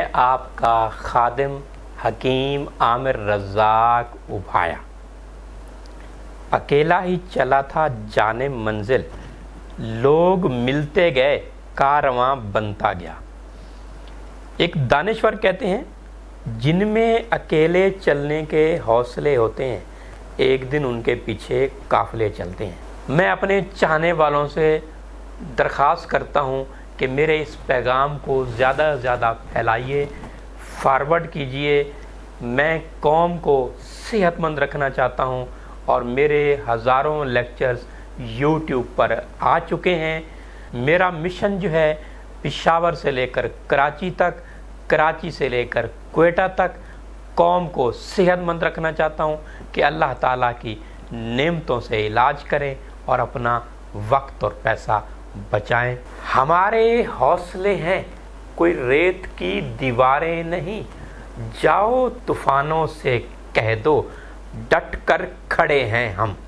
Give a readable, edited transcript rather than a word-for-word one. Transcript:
آپ کا خادم حکیم عامر رزاق ابھایا، اکیلا ہی چلا تھا جانب منزل، لوگ ملتے گئے کارواں بنتا گیا۔ ایک دانشور کہتے ہیں جن میں اکیلے چلنے کے حوصلے ہوتے ہیں، ایک دن ان کے پیچھے قافلے چلتے ہیں۔ میں اپنے چاہنے والوں سے درخواست کرتا ہوں کہ میرے اس پیغام کو زیادہ سے زیادہ پھیلائیے، فارورڈ کیجئے۔ میں قوم کو صحت مند رکھنا چاہتا ہوں اور میرے ہزاروں لیکچرز یوٹیوب پر آ چکے ہیں۔ میرا مشن جو ہے پشاور سے لے کر کراچی تک، کراچی سے لے کر کوئٹہ تک قوم کو صحت مند رکھنا چاہتا ہوں کہ اللہ تعالیٰ کی نعمتوں سے علاج کریں اور اپنا وقت اور پیسہ بچائیں۔ ہمارے حوصلے ہیں، کوئی ریت کی دیواریں نہیں، جاؤ طوفانوں سے کہہ دو ڈٹ کر کھڑے ہیں ہم۔